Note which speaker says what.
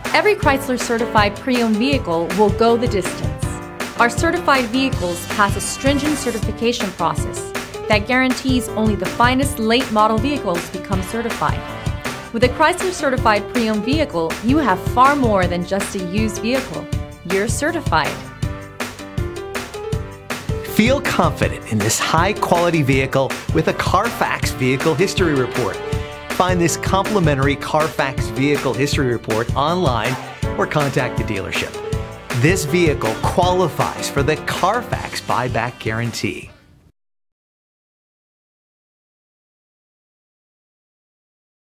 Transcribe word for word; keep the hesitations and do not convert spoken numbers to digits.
Speaker 1: Every Chrysler certified pre-owned vehicle will go the distance. Our certified vehicles pass a stringent certification process that guarantees only the finest late model vehicles become certified. With a Chrysler certified pre-owned vehicle, you have far more than just a used vehicle. You're certified.
Speaker 2: Feel confident in this high-quality vehicle with a Carfax Vehicle History Report. Find this complimentary Carfax Vehicle History Report online or contact the dealership. This vehicle qualifies for the Carfax Buyback Guarantee.